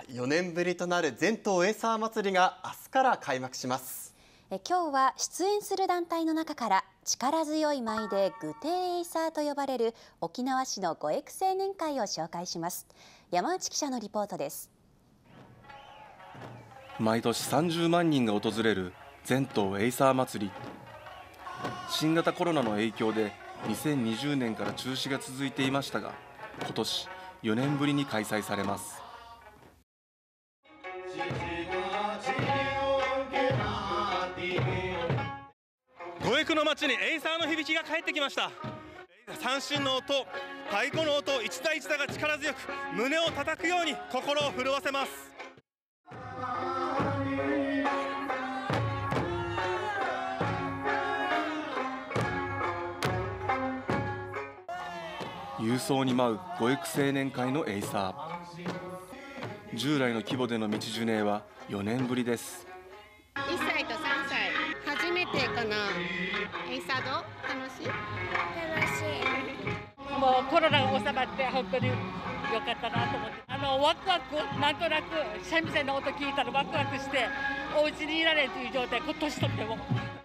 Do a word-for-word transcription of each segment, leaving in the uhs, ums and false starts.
よねんぶりとなる全島エイサー祭りが明日から開幕します。 え今日は出演する団体の中から力強い舞で具体エイサーと呼ばれる沖縄市のご育青年会を紹介します。山内記者のリポートです。 毎年さんじゅうまんにんが訪れる全島エイサー祭り。新型コロナの影響でにせんにじゅうねんから中止が続いていましたが、今年よねんぶりに開催されます。 五育の町にエイサーの響きが帰ってきました。三振の音、太鼓の音、一打一打が力強く胸を叩くように心を震わせます。 勇壮に舞う五育青年会のエイサー。従来の規模での道ジュネーはよねんぶりです。 いっさいとさんさい初めてかな。エイサーどう？楽しい？ 楽しい。もうコロナが収まって本当に良かったなと思って、あのワクワク、なんとなく三味線の音聞いたらワクワクしてお家にいられるという状態、今年とっても。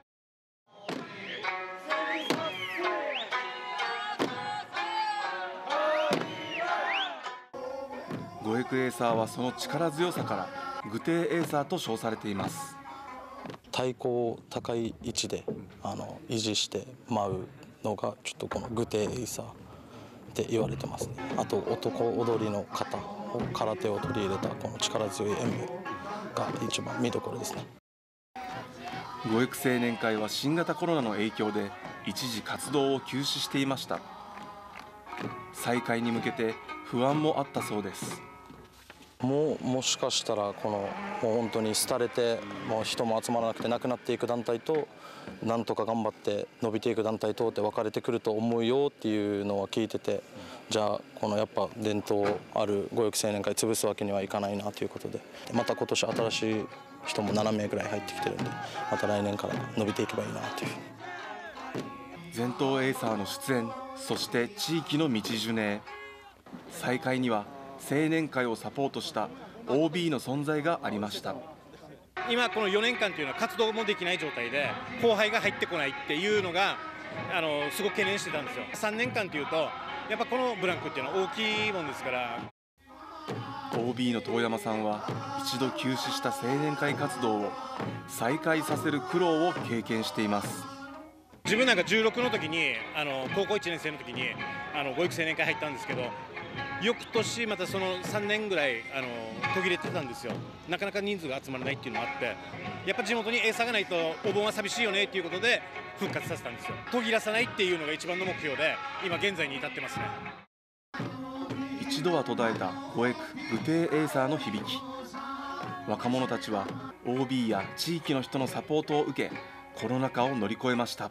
五育エイサーはその力強さから具体エイサーと称されています。 太鼓を高い位置であの維持して舞うのがちょっとこの具体エイサーって言われてますね。あと男踊りの型を空手を取り入れたこの力強い演舞が一番見どころですね。 五育青年会は新型コロナの影響で一時活動を休止していました。再開に向けて不安もあったそうです。 もうもしかしたらこのもう本当に廃れてもう人も集まらなくてなくなっていく団体となんとか頑張って伸びていく団体とって分かれてくると思うよっていうのは聞いてて、じゃあこのやっぱ伝統ある五育青年会潰すわけにはいかないなということで、また今年新しい人もななめいぐらい入ってきてるんで、また来年から伸びていけばいいなという。 全島エイサーの出演、そして地域の道ジュネー。再開には青年会をサポートした オービー の存在がありました。 今このよねんかんというのは活動もできない状態で後輩が入ってこないっていうのがあのすごく懸念してたんですよ。さんねんかんというとやっぱこのブランクっていうのは大きいもんですから。 オービー の遠山さんは一度休止した青年会活動を再開させる苦労を経験しています。 自分なんかじゅうろくの時にあの高校いちねん生の時にあの五育青年会入ったんですけど、翌年またそのさんねんぐらいあの途切れてたんですよ。なかなか人数が集まらないっていうのもあって、やっぱ地元にエイサーがないとお盆は寂しいよねっていうことで復活させたんですよ。途切らさないっていうのが一番の目標で今現在に至ってますね。 一度は途絶えた五育具体エイサーの響き。若者たちは オービー や地域の人のサポートを受けコロナ禍を乗り越えました。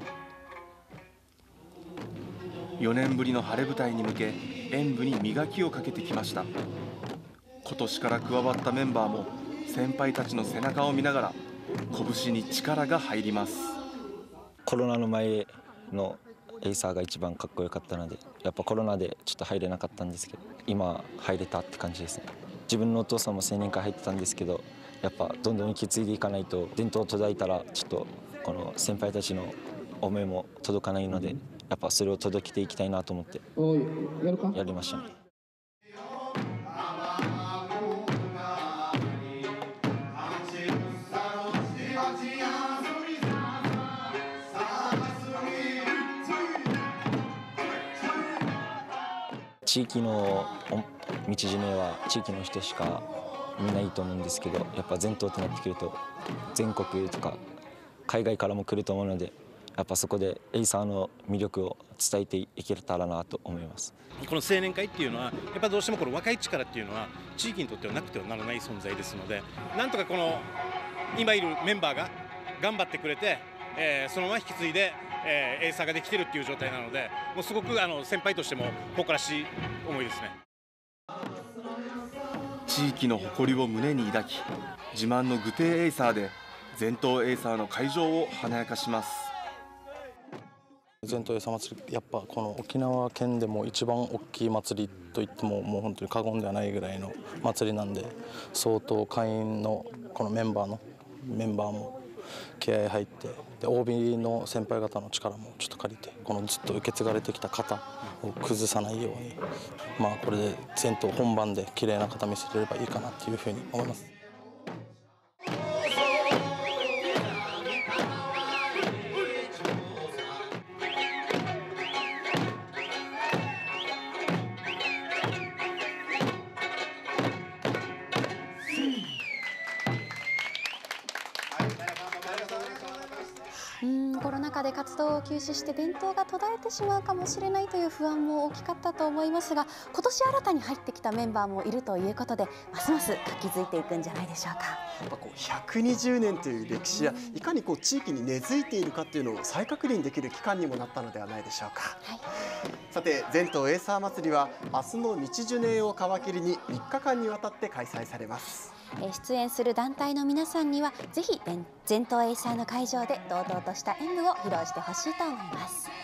よねんぶりの晴れ舞台に向け演舞に磨きをかけてきました。今年から加わったメンバーも先輩たちの背中を見ながら拳に力が入ります。 コロナの前のエイサーが一番かっこよかったので、やっぱコロナでちょっと入れなかったんですけど、今入れたって感じですね。自分のお父さんも青年会入ってたんですけど、やっぱどんどん引き継いでいかないと伝統を途絶えたらちょっとこの先輩たちの思いも届かないので、やっぱそれを届けていきたいなと思ってやりましたね。地域の道ジュネーは地域の人しか見ないと思うんですけど、やっぱ全島ってなってくると全国とか海外からも来ると思うので、やっぱそこでエイサーの魅力を伝えていけたらなと思います。 この青年会っていうのはやっぱどうしてもこの若い力っていうのは地域にとってはなくてはならない存在ですので、なんとかこの今いるメンバーが頑張ってくれて、えー、そのまま引き継いで、えー、エイサーができてるっていう状態なので、もうすごくあの先輩としても誇らしい思いですね。 地域の誇りを胸に抱き、自慢の具体エイサーで全島エイサーの会場を華やかします。 全島エイサー祭り、やっぱこの沖縄県でも一番大きい祭りといってももう本当に過言ではないぐらいの祭りなんで、相当会員のこのメンバーのメンバーも気合い入って、で オービー の先輩方の力もちょっと借りて、このずっと受け継がれてきた型を崩さないように、まあこれで全島本番で綺麗な型見せれればいいかなっていうふうに思います。 うんコロナ禍で活動を休止して伝統が途絶えてしまうかもしれないという不安も大きかったと思いますが、今年新たに入ってきたメンバーもいるということで、ますます活気づいていくんじゃないでしょうか。 やっぱこうひゃくにじゅうねんという歴史や、いかにこう地域に根付いているかっていうのを再確認できる期間にもなったのではないでしょうか。 はい、 さて、全島エイサー祭りは明日の日寿年を皮切りにみっかかんにわたって開催されます。 出演する団体の皆さんにはぜひ全島エイサーの会場で堂々とした演舞を披露してほしいと思います。